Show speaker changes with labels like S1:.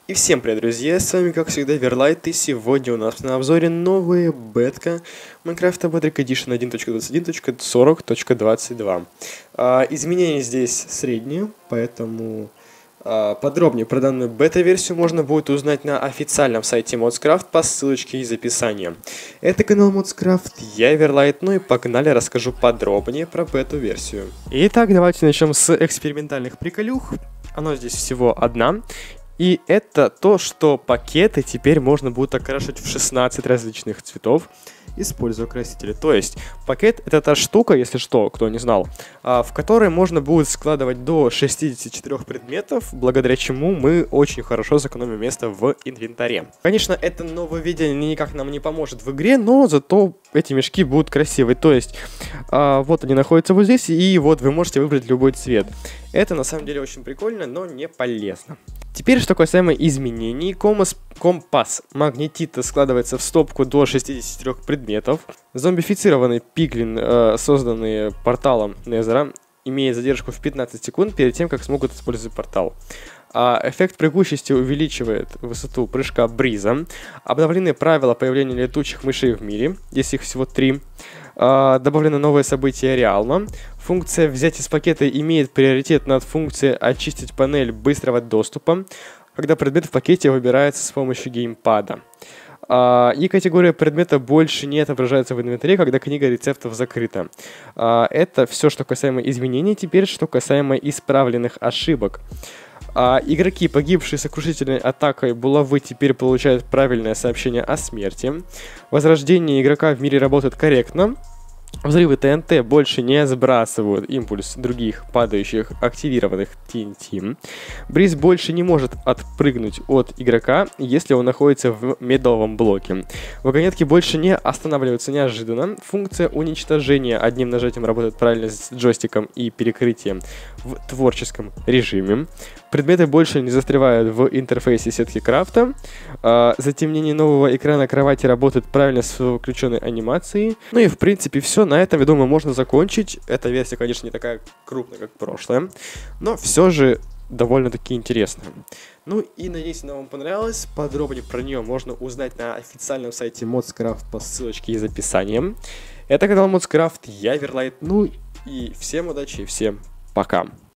S1: И всем привет, друзья, с вами как всегда Верлайт, и сегодня у нас на обзоре новая бетка Minecraft Bedrock Edition 1.21.40.22. Изменения здесь средние, поэтому подробнее про данную бета-версию можно будет узнать на официальном сайте Modscraft по ссылочке из описания. Это канал Modscraft, я Верлайт, ну и погнали, расскажу подробнее про бету-версию. Итак, давайте начнем с экспериментальных приколюх. Оно здесь всего одна. И это то, что пакеты теперь можно будет окрашивать в 16 различных цветов, используя красители. То есть пакет — это та штука, если что, кто не знал, в которой можно будет складывать до 64 предметов, благодаря чему мы очень хорошо сэкономим место в инвентаре. Конечно, это нововведение никак нам не поможет в игре, но зато эти мешки будут красивые. То есть вот они находятся вот здесь, и вот вы можете выбрать любой цвет. Это на самом деле очень прикольно, но не полезно. Теперь, что касаемо изменений, компас магнетита складывается в стопку до 63 предметов. Зомбифицированный пиглин, созданный порталом Незера, имеет задержку в 15 секунд перед тем, как смогут использовать портал. Эффект прыгучести увеличивает высоту прыжка Бриза. Обновлены правила появления летучих мышей в мире, здесь их всего 3. Добавлено новое событие Реалма. Функция «Взять из пакета» имеет приоритет над функцией «Очистить панель быстрого доступа», когда предмет в пакете выбирается с помощью геймпада. И категория предмета больше не отображается в инвентаре, когда книга рецептов закрыта. Это все, что касаемо изменений. Теперь, что касаемо исправленных ошибок. Игроки, погибшие сокрушительной атакой булавы, теперь получают правильное сообщение о смерти. Возрождение игрока в мире работает корректно. Взрывы ТНТ больше не сбрасывают импульс других падающих активированных TNT. Бриз больше не может отпрыгнуть от игрока, если он находится в медовом блоке. Вагонетки больше не останавливаются неожиданно. Функция уничтожения одним нажатием работает правильно с джойстиком и перекрытием в творческом режиме. Предметы больше не застревают в интерфейсе сетки крафта. Затемнение нового экрана кровати работает правильно с включенной анимацией. Ну и в принципе все. На этом, я думаю, можно закончить. Эта версия, конечно, не такая крупная, как прошлая, но все же довольно-таки интересная. Ну и надеюсь, она вам понравилась. Подробнее про нее можно узнать на официальном сайте Modscraft по ссылочке из описания. Это канал Modscraft, я Верлайт. Ну и всем удачи и всем пока.